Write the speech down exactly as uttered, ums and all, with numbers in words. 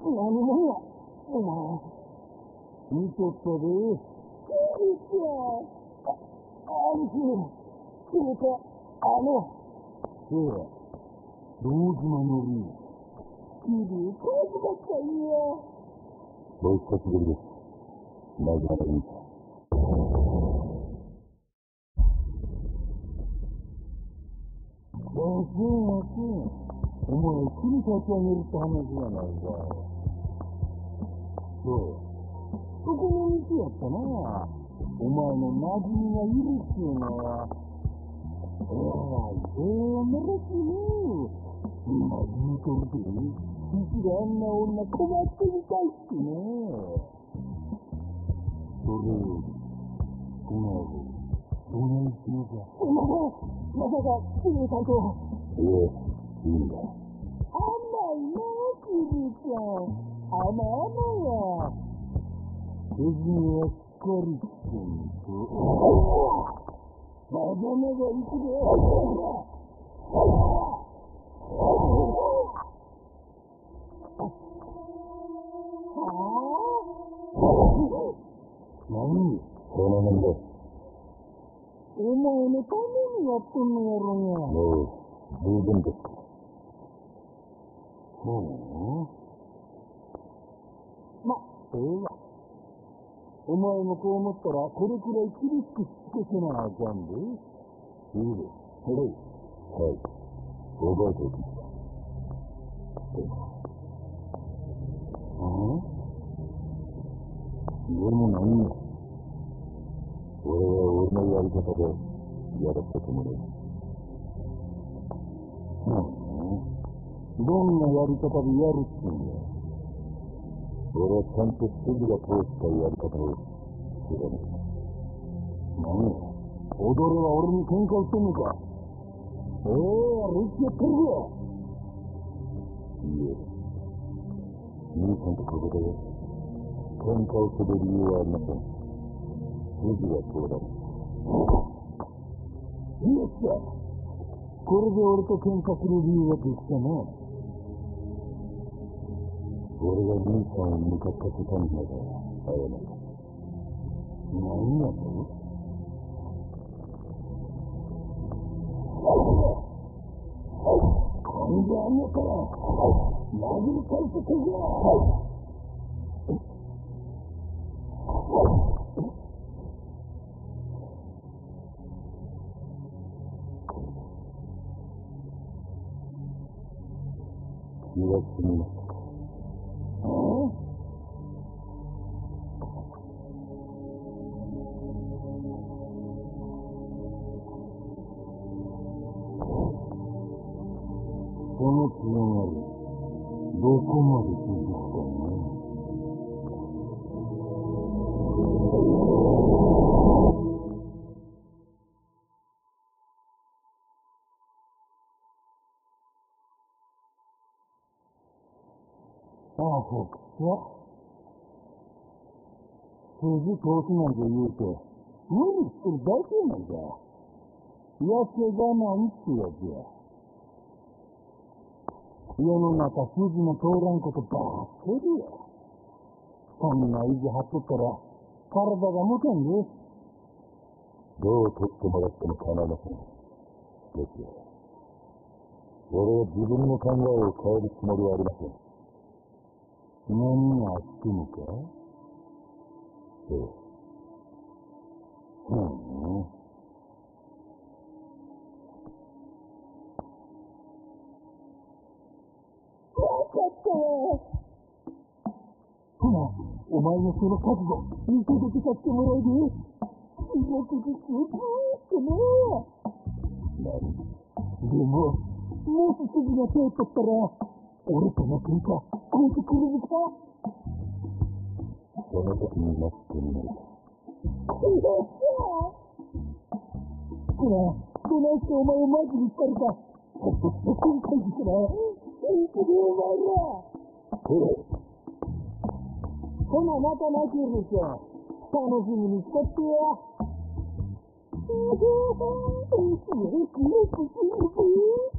何もや。お前、見とったで。そうですよ。あ、兄貴、それか、あの。そうや、堂島のり。きれい、怖くなったんや。お久しぶりです。なぜまたいいか。おいしいおいしい。お前、木に立ち上げるって話じゃないか。そう。そこの道やったな。お前の馴染みがいるっちゅうのは。えらい、ええ女らしいね。今言うとるけど、うちがあんな女困ってみたいってね。それより、この後、どないしようか。まさか、まさか、キリさんと。いえ、いいんだ。甘いな、キリちゃん。甘々や。手品はしっかりしてんと。まだまだ行くで。何その面で。お前のためにやってんのやろが。おう、十分です。そうま、ええわ。お前もこう思ったら、これくらい厳しくしつけせなあかんで。いいです。はい。はい。覚えておきました。うん？でも何や。俺は俺のやり方でやらせてもらう。うん。どんなやり方でやるってんだ。俺はちゃんと筋が通したやり方を知らない。何や。踊りは俺に喧嘩してんのか。ええー、歴史やってるよ。いいえ。兄さんとここで喧嘩をする理由はありません。筋が通らない。いいっすよ。これで俺と喧嘩する理由はできたな。俺が兄さんを向かった途端にまで謝る。何やと？感じあんのか。殴り返してくれよ。気が済みました。ああ？このつながり、どこまで続くかな。ああ、そうか。筋通すなんて言うて、無理してるだけなんだ。やけ我慢ってやつや。世の中筋の通らんことばっかりや。そんな意地張っとったら体が持たんで。どう取ってもらっても構いません。ですよ。俺は自分の考えを変えるつもりはありません。何があってもか？そう。うん。怖かったよ。ほな、お前のその覚悟、見届けさせてもらうで。気がくじつずーっとね。何？でも、もし筋が通っとったら、俺との喧嘩、こうてくれるか？その時になってみないか。よっしゃ！ほら、どないしてお前をマジにしたるか。ほっとって今回ですら、いいけどお前ら。ほら。ほな、またなきるでしょ。楽しみにしとってや。うふふ、うふふ、うふふ。